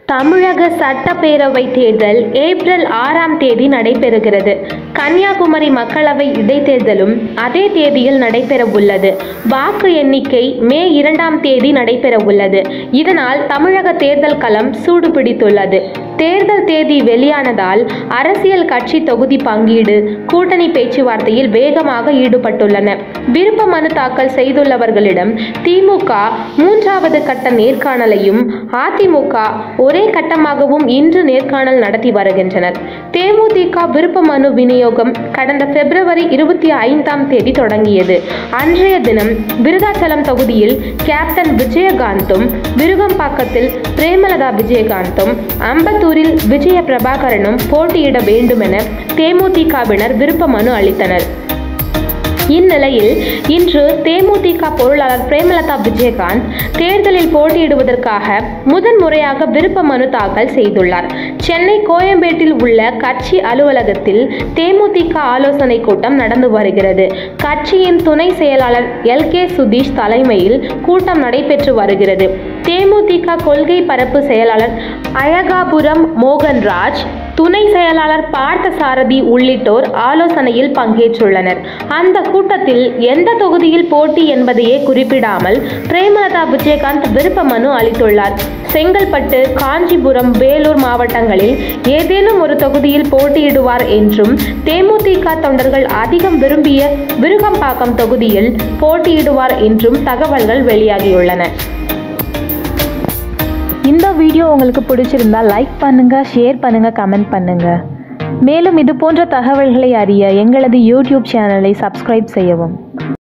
தமிழக சட்டப்பேரவை தேர்தல் ஏப்ரல் 6ஆம் தேதி நடைபெறுகிறது. கன்னியாகுமரி மக்களவை இடைத்தேர்தலும் அதே தேதியில் நடைபெறவுள்ளது. வாக்கு எண்ணிக்கை மே 2ஆம் தேதி நடைபெறவுள்ளது. இதனால் தமிழக தேர்தல் களம் சூடுபிடித்துள்ளது. தேர்தல் தேதி வெளியானதால் அரசியல் கட்சி தொகுதி பங்கீடு, கூட்டணி பேச்சுவார்த்தையில் வேகமாக ஈடுபட்டுள்ளன. விருப்ப மனு தாக்கல் செய்துள்ளவர்களிடம் திமுக 3வது கட்ட நேர்காணலையும், அதிமுக ஒரே கட்டமாகவும் இன்று நேர்காணல் நடத்தி வருகின்றனர். தேமுதிக விருப்ப மனு விநியோகம் கடந்த பிப்ரவரி 25ஆம் தேதி தொடங்கியது. அன்றைய தினம் விருதாச்சலம் தொகுதியில் கேப்டன் விஜயகாந்தும், விருகம்பாக்கத்தில் பிரேமலதா விஜயகாந்தும், அம்பத்தூரில் விஜய பிரபாகரனும் போட்டியிட வேண்டுமென தேமுதிகவினர் விருப்ப மனு அளித்தனர். இந்நிலையில் இன்று தேமுதிக பொருளாளர் பிரேமலதா விஜயகாந்த் தேர்தலில் போட்டியிடுவதற்காக முதன்முறையாக விருப்ப மனு தாக்கல் செய்துள்ளார். சென்னை கோயம்பேட்டில் உள்ள கட்சி அலுவலகத்தில் தேமுதிக ஆலோசனை கூட்டம் நடந்து வருகிறது. கட்சியின் துணை செயலாளர் LK சுதீஷ் தலைமையில் கூட்டம் நடைபெற்று வருகிறது. தேமுதிக கொள்கை பரப்பு செயலாளர் அழகாபுரம் மோகன்ராஜ், துணை செயலாளர் பார்த்தசாரதி உள்ளிட்டோர் ஆலோசனையில் பங்கேற்றுள்ளனர். அந்த கூட்டத்தில் எந்த தொகுதியில் போட்டி என்பதையே குறிப்பிடாமல் பிரேமலதா விஜயகாந்த் விருப்ப மனு அளித்துள்ளார். செங்கல்பட்டு, காஞ்சிபுரம், வேலூர் மாவட்டங்களில் ஏதேனும் ஒரு தொகுதியில் போட்டியிடுவார் என்றும், தேமுதிக தொண்டர்கள் அதிகம் விரும்பிய விருகம்பாக்கம் தொகுதியில் போட்டியிடுவார் என்றும் தகவல்கள் வெளியாகியுள்ளன. இந்த வீடியோ உங்களுக்கு பிடிச்சிருந்தா லைக் பண்ணுங்க, ஷேர் பண்ணுங்க, கமெண்ட் பண்ணுங்க. மேலும் இது போன்ற தகவல்களை அறிய எங்களது யூடியூப் சேனலை சப்ஸ்கிரைப் செய்யவும்.